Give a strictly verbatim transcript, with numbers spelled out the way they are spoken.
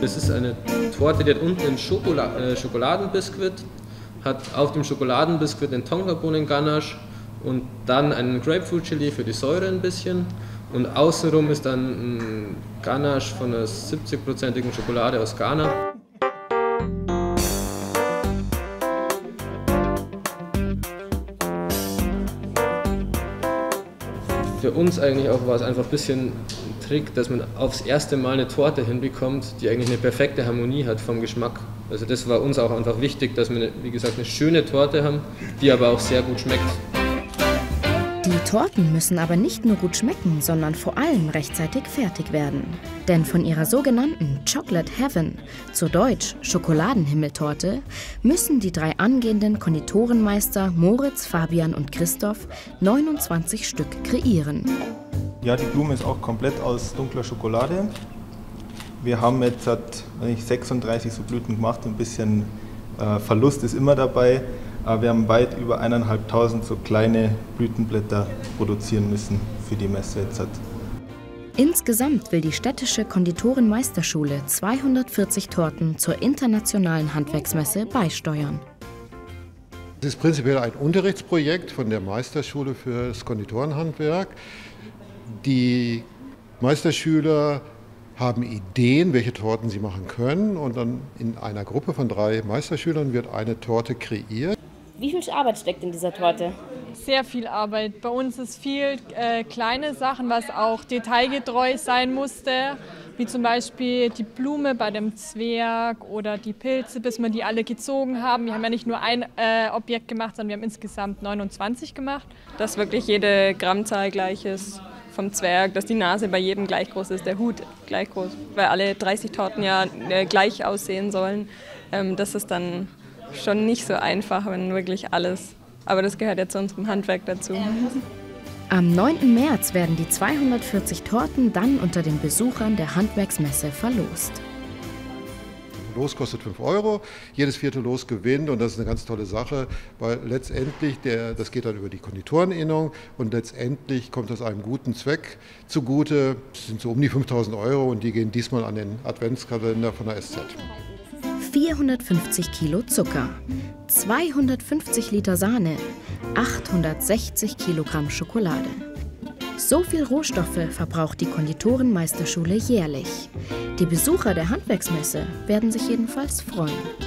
Das ist eine Torte, die hat unten einen Schokola äh, Schokoladenbiskuit, hat auf dem Schokoladenbiskuit einen Tonkabohnen-Ganache und dann einen Grapefruit-Chili für die Säure ein bisschen. Und außenrum ist dann ein Ganache von einer siebzig-prozentigen Schokolade aus Ghana. Für uns eigentlich auch war es einfach ein bisschen ein Trick, dass man aufs erste Mal eine Torte hinbekommt, die eigentlich eine perfekte Harmonie hat vom Geschmack. Also das war uns auch einfach wichtig, dass wir, wie gesagt, eine schöne Torte haben, die aber auch sehr gut schmeckt. Die Torten müssen aber nicht nur gut schmecken, sondern vor allem rechtzeitig fertig werden. Denn von ihrer sogenannten Chocolate Heaven, zu Deutsch Schokoladenhimmeltorte, müssen die drei angehenden Konditorenmeister Moritz, Fabian und Christoph neunundzwanzig Stück kreieren. Ja, die Blume ist auch komplett aus dunkler Schokolade. Wir haben jetzt sechsunddreißig so Blüten gemacht, ein bisschen äh, Verlust ist immer dabei. Aber wir haben weit über eineinhalbtausend so kleine Blütenblätter produzieren müssen für die Messe jetzt. Insgesamt will die städtische Konditorenmeisterschule zweihundertvierzig Torten zur internationalen Handwerksmesse beisteuern. Es ist prinzipiell ein Unterrichtsprojekt von der Meisterschule für das Konditorenhandwerk. Die Meisterschüler haben Ideen, welche Torten sie machen können, und dann in einer Gruppe von drei Meisterschülern wird eine Torte kreiert. Wie viel Arbeit steckt in dieser Torte? Sehr viel Arbeit. Bei uns ist viel äh, kleine Sachen, was auch detailgetreu sein musste, wie zum Beispiel die Blume bei dem Zwerg oder die Pilze, bis wir die alle gezogen haben. Wir haben ja nicht nur ein äh, Objekt gemacht, sondern wir haben insgesamt neunundzwanzig gemacht. Dass wirklich jede Grammzahl gleich ist vom Zwerg, dass die Nase bei jedem gleich groß ist, der Hut gleich groß, weil alle dreißig Torten ja äh, gleich aussehen sollen. Ähm, das ist dann schon nicht so einfach, wenn wirklich alles, aber das gehört ja zu unserem Handwerk dazu. Am neunten März werden die zweihundertvierzig Torten dann unter den Besuchern der Handwerksmesse verlost. Los kostet fünf Euro, jedes vierte Los gewinnt, und das ist eine ganz tolle Sache, weil letztendlich, der, das geht dann über die Konditoreninnung, und letztendlich kommt das einem guten Zweck zugute. Das sind so um die fünftausend Euro, und die gehen diesmal an den Adventskalender von der S Z. vierhundertfünfzig Kilo Zucker, zweihundertfünfzig Liter Sahne, achthundertsechzig Kilogramm Schokolade. So viel Rohstoffe verbraucht die Konditorenmeisterschule jährlich. Die Besucher der Handwerksmesse werden sich jedenfalls freuen.